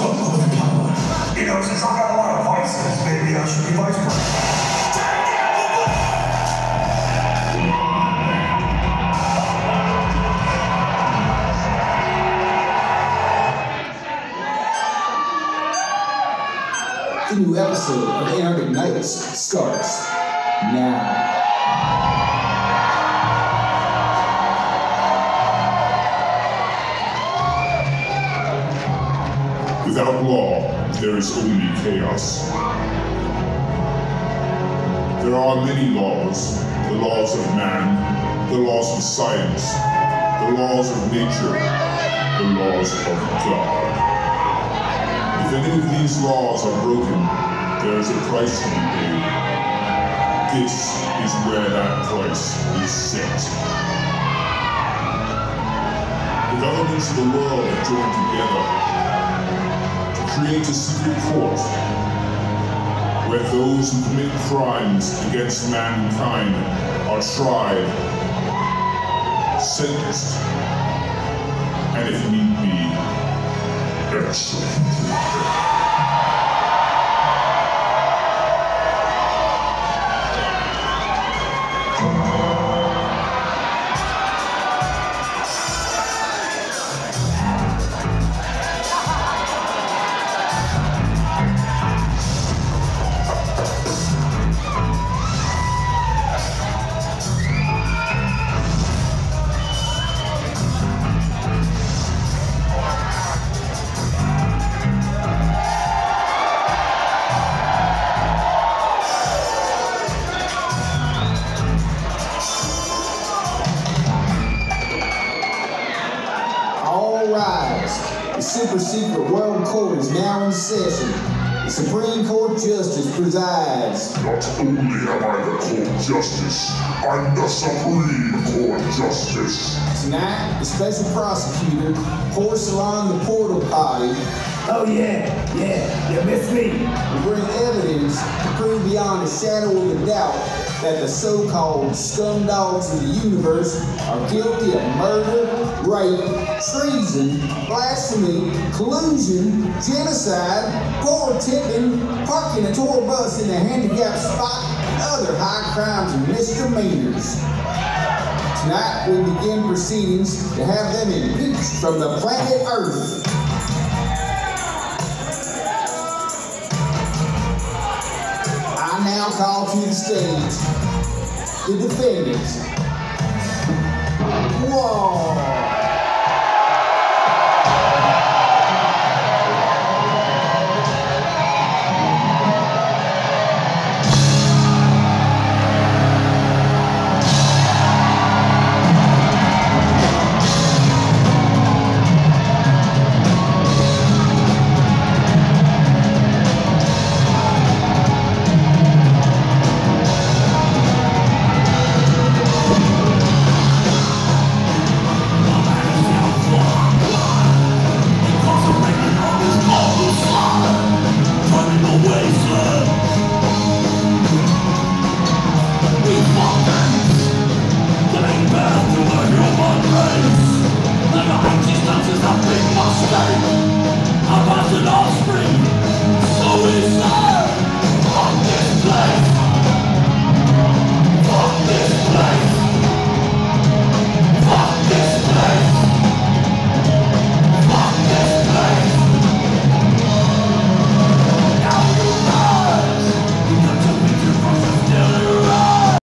struggle with power. You know, since I got a lot of vices, maybe I should be vice president. The new episode of Anarchic Nights starts now. Without law, there is only chaos. There are many laws, the laws of man, the laws of science, the laws of nature, the laws of God. If any of these laws are broken, there is a price to be paid. This is where that price is set. The governments of the world have joined together to create a secret court where those who commit crimes against mankind are tried, sentenced, and if need be, executed. The super secret world court is now in session. The Supreme Court Justice presides. Not only am I the Court Justice, I'm the Supreme Court Justice. Tonight, the special prosecutor, Porcelain the Portal Potty. Oh yeah, you missed me. Will bring evidence to prove beyond a shadow of a doubt that the so-called scumdogs of the universe are guilty of murder, rape, treason, blasphemy, collusion, genocide, poor tipping, parking a tour bus in a handicapped spot, and other high crimes and misdemeanors. Tonight we begin proceedings to have them impeached from the planet Earth. I now call to the stage the defendants. Whoa! We